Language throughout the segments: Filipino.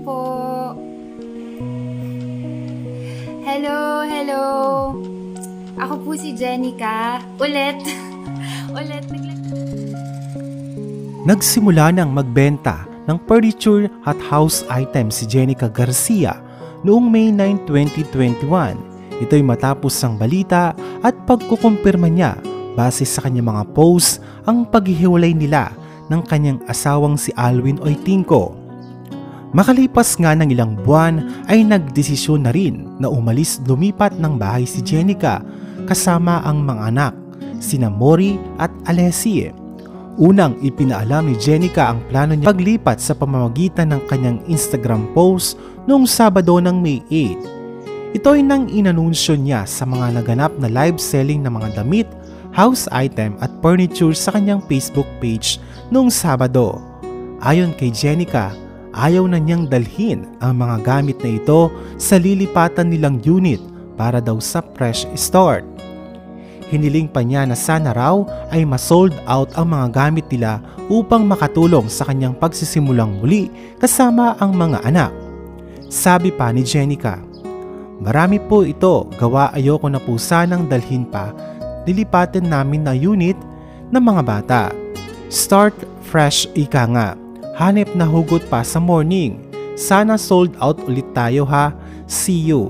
po. Hello. Ako po si Jenica. Ulit. Nagsimula nang magbenta ng furniture at house items si Jenica Garcia noong May 9, 2021. Ito'y matapos ang balita at pagkukumpirma niya base sa kanyang mga posts ang paghihiwalay nila ng kanyang asawang si Alwin Oitinco. Makalipas nga ng ilang buwan ay nagdesisyon na rin na lumipat ng bahay si Jenica kasama ang mga anak, sina Mori at Alessie. Unang ipinaalam ni Jenica ang plano niya paglipat sa pamamagitan ng kanyang Instagram post noong Sabado ng May 8. Ito ay nang inanunsyo niya sa mga naganap na live selling ng mga damit, house item at furniture sa kanyang Facebook page noong Sabado. Ayon kay Jenica, ayaw na niyang dalhin ang mga gamit na ito sa lilipatan nilang unit para daw sa fresh start. Hiniling pa niya na sana raw ay ma-sold out ang mga gamit nila upang makatulong sa kanyang pagsisimulang muli kasama ang mga anak. Sabi pa ni Jenica, "Marami po ito, gawa ayoko na po sanang dalhin pa, lilipatin namin na unit ng mga bata. Start fresh ika nga, hanep na hugot pa sa morning. Sana sold out ulit tayo ha, see you."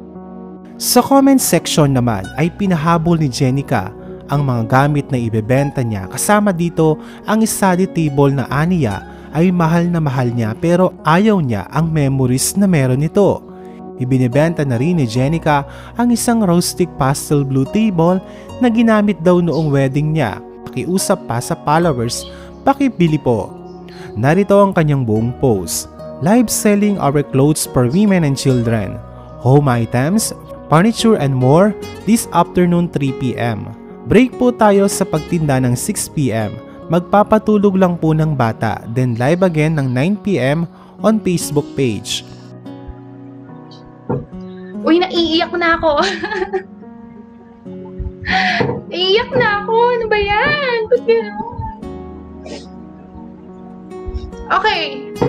Sa comment section naman ay pinahabol ni Jenica ang mga gamit na ibebenta niya, kasama dito ang study table na aniya ay mahal na mahal niya pero ayaw niya ang memories na meron nito. Ibinibenta na rin ni Jenica ang isang rustic pastel blue table na ginamit daw noong wedding niya. Pakiusap pa sa followers, pakibili po. Narito ang kanyang buong post. Live selling our clothes for women and children, home items, furniture and more this afternoon 3 p.m. Break po tayo sa pagtinda ng 6 p.m. Magpapatulog lang po ng bata, then live again ng 9 p.m. on Facebook page. Uy, naiiyak na ako. Naiiyak na ako. Ano ba yan? Ba't gano'n? Okay.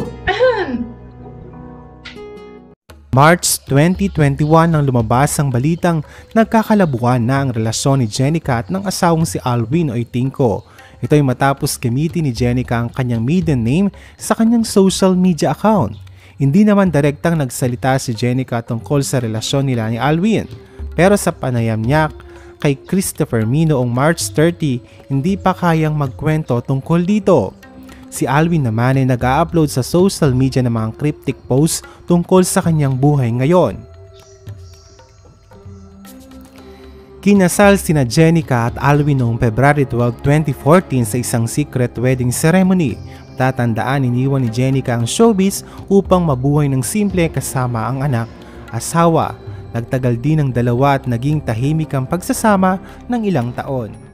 March 2021 nang lumabas ang balitang nagkakalabuan na ang relasyon ni Jenica at ng asawang si Alwin Oitinco. Ito ay matapos gamitin ni Jenica ang kanyang maiden name sa kanyang social media account. Hindi naman direktang nagsalita si Jenica tungkol sa relasyon nila ni Alwin. Pero sa panayam niya kay Christopher Mi noong March 30, hindi pa kayang magkwento tungkol dito. Si Alwin naman ay nag-a-upload sa social media ng mga cryptic posts tungkol sa kanyang buhay ngayon. Kinasal sina Jenica at Alwin noong February 12, 2014 sa isang secret wedding ceremony. Tatandaan, iniwan ni Jenica ang showbiz upang mabuhay ng simple kasama ang anak, asawa. Nagtagal din ng dalawa at naging tahimik ang pagsasama ng ilang taon.